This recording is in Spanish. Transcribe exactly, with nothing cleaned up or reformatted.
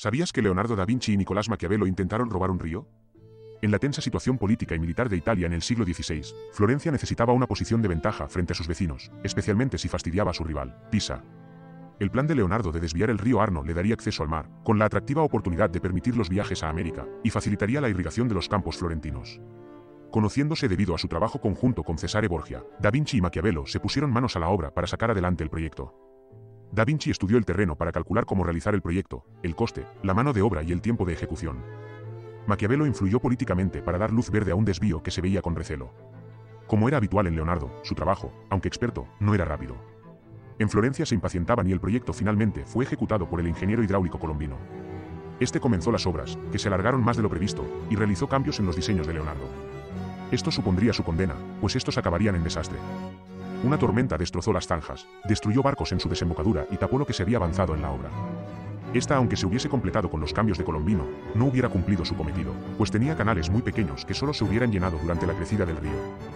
¿Sabías que Leonardo da Vinci y Nicolás Maquiavelo intentaron robar un río? En la tensa situación política y militar de Italia en el siglo dieciséis, Florencia necesitaba una posición de ventaja frente a sus vecinos, especialmente si fastidiaba a su rival, Pisa. El plan de Leonardo de desviar el río Arno le daría acceso al mar, con la atractiva oportunidad de permitir los viajes a América, y facilitaría la irrigación de los campos florentinos. Conociéndose debido a su trabajo conjunto con Cesare Borgia, Da Vinci y Maquiavelo se pusieron manos a la obra para sacar adelante el proyecto. Da Vinci estudió el terreno para calcular cómo realizar el proyecto, el coste, la mano de obra y el tiempo de ejecución. Maquiavelo influyó políticamente para dar luz verde a un desvío que se veía con recelo. Como era habitual en Leonardo, su trabajo, aunque experto, no era rápido. En Florencia se impacientaban y el proyecto finalmente fue ejecutado por el ingeniero hidráulico colombino. Este comenzó las obras, que se alargaron más de lo previsto, y realizó cambios en los diseños de Leonardo. Esto supondría su condena, pues estos acabarían en desastre. Una tormenta destrozó las zanjas, destruyó barcos en su desembocadura y tapó lo que se había avanzado en la obra. Esta, aunque se hubiese completado con los cambios de Colombino, no hubiera cumplido su cometido, pues tenía canales muy pequeños que solo se hubieran llenado durante la crecida del río.